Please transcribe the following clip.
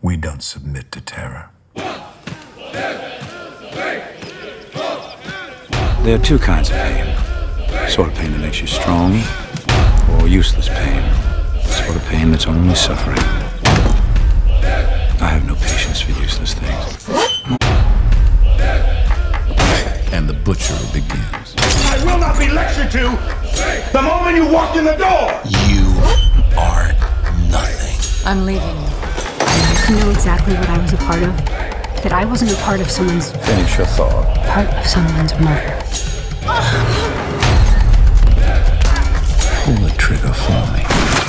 We don't submit to terror. There are two kinds of pain. Sort of pain that makes you strong, or useless pain. Sort of pain that's only suffering. I have no patience for useless things. And the butchery begins. I will not be lectured to the moment you walk in the door! You are nothing. I'm leaving you. You know exactly what I was a part of? That I wasn't a part of someone's... Finish your thought. part of someone's murder. Pull the trigger for me.